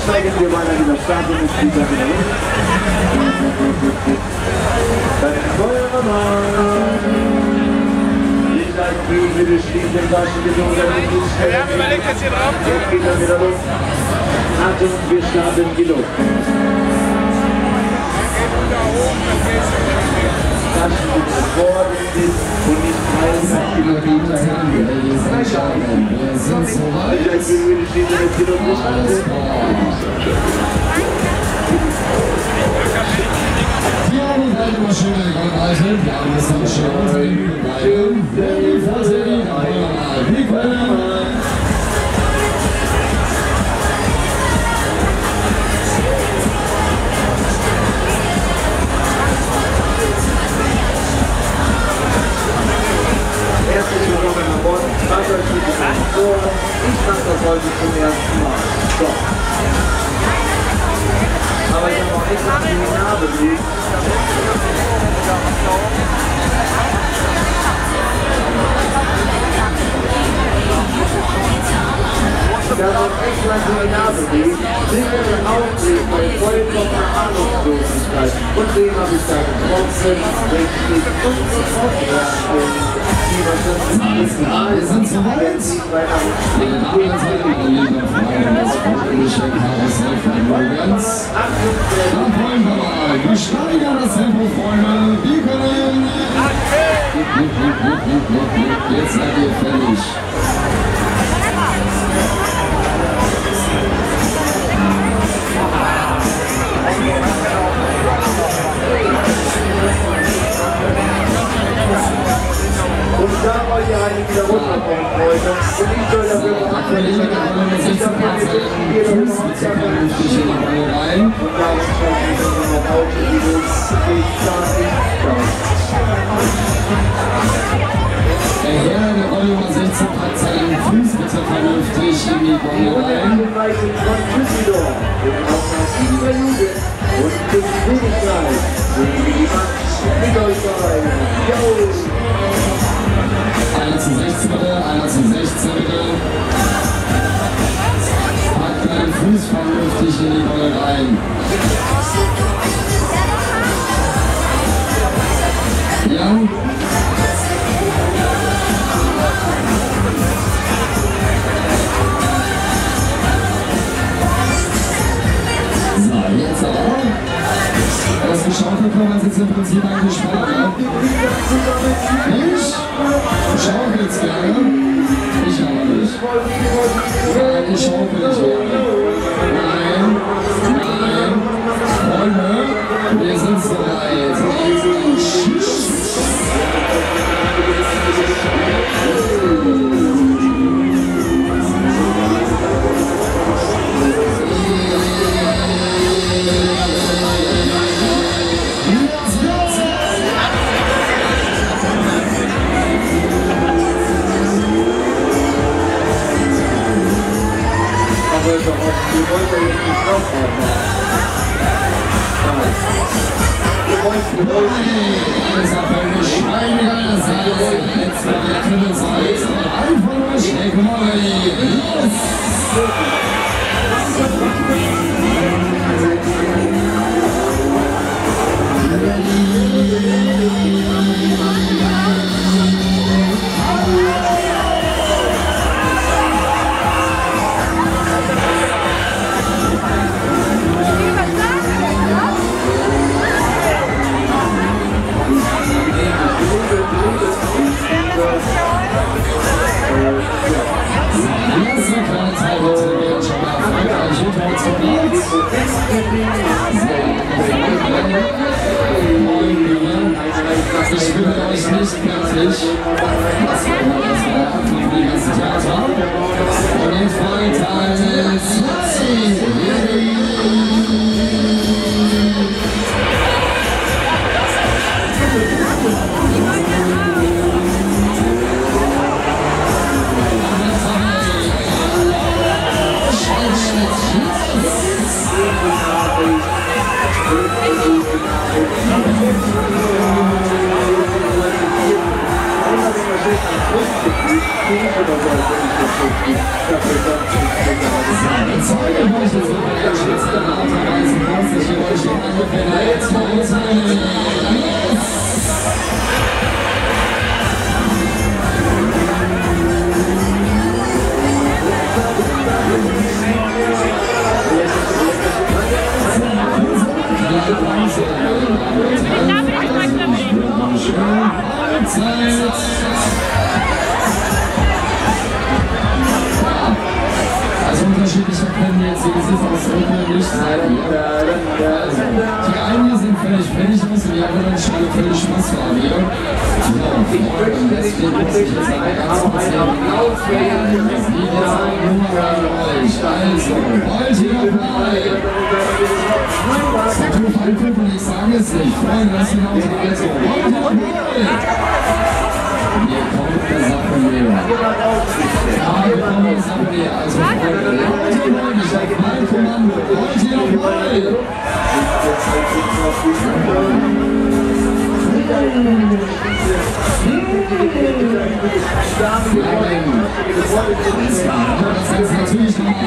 Zeigen wir mal an dieser Start und es wieder los. Dann Feuermann. Bitte schließt den Taschen genug. Wir haben überlegt, jetzt hier drauf zu. Jetzt geht er wieder los. Achtung, wir starten die Luft. Taschen bitte vor dem Sitz und nicht 30 Kilometer hin. Wir sind soweit. Bitte schließt den Luft. Wir haben halt immer schön gehalten. Wir haben das dann schön unter den Bühnen bleiben. Wer die Vorsicht wie können. Herzlich willkommen an Bord. Fahrt euch bitte vor. Ich mache das heute zum ersten Mal. So. Aber ich habe auch extra die Narbe gelegt. Ich habe auch extra die Narbe gelegt. Sichere Auflegen bei vollkommener Ahnungslosigkeit. Und den habe ich da getroffen, richtig und sofort herstellen. Alles klar, wir sind soweit. Meine Damen und Herren, das Mondial Karussell von Lorenz. Dann wollen wir mal, wir steigern das Tempo, Freunde. Wir können. Jetzt seid ihr fertig. Und da wollt ihr eigentlich wieder runterkommen, Freunde. Und ich soll dafür verantwortlich sein. Ich darf mir nicht hier und da rein. Und da ist schon wieder noch Auto, die los. Ich sag nicht das. Der Herr in der Rolle Nummer 16 packt seinen Fuß bitte vernünftig in die Gondel rein. Von Düsseldorf. Und auch noch über Jugend. Und bis Königreich. Bringen wir die Macht mit euch rein. Jo! Einer zu 16 bitte, einer zu 16 bitte. Packt deinen Fuß vernünftig in die Gondel rein. Ja? So, jetzt aber. Das geschaukelt kann man jetzt im Prinzip eigentlich sparen. Ich schaukel jetzt gerne. Ich aber nicht. Nein, ich schaukel nicht gerne. Nein, nein. Freunde, wir sind soweit. Wir wollen ja jetzt nicht drauf haben. Wir wollen alles auf eine Schweine Seite. Jetzt wird der dritte Seite. Einfach nur Shake Molly. Ich bin euch nicht fertig. Das war die ganze Theater. Und jetzt folgt Teil 2. Ich Zeit. Also unterschiedlicher können jetzt die Gesichtsausdrücke nicht sein. Also, die einen sind völlig fertig aus und die anderen scheinen völlig Spaß zu haben. Ja, und deswegen muss ich jetzt aber ganz kurz sagen, das Lied jetzt auch nur an euch. Also, wollt ihr dabei? Tattoo angucken, ich sage es nicht. Freunde, das sind auch also, wollt ihr dabei? Hier kommt der Sache näher. Ja, hier kommt der Sache näher. Also, Freunde, wollt ihr dabei? Ich sage mein Kommando. Wollt ihr dabei? Das ist natürlich noch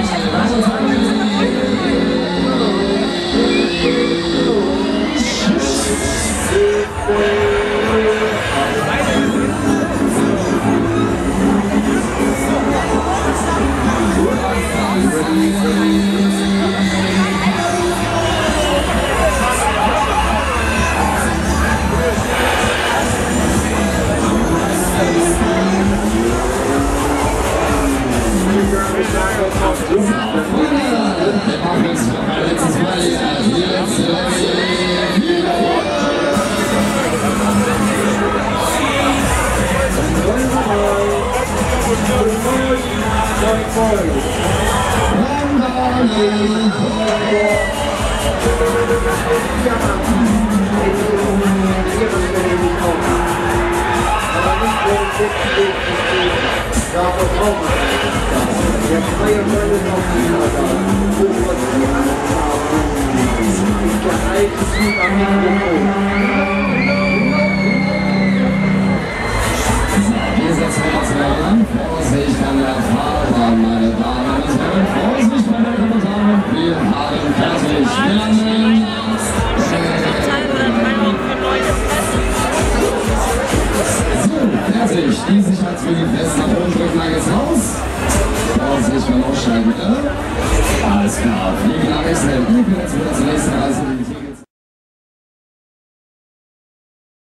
Vorsicht an der Fahrbahn, meine Damen und Herren. Vorsicht, meine Damen und Herren. Wir haben fertig. Wir landen. So, fertig. Die Sicherheitswege fest nach oben drücken, lang ist raus. Vorsicht beim Aussteigen. Alles klar. Fliegen nach Wechsel. Ihr könnt jetzt wieder zur nächsten Reise.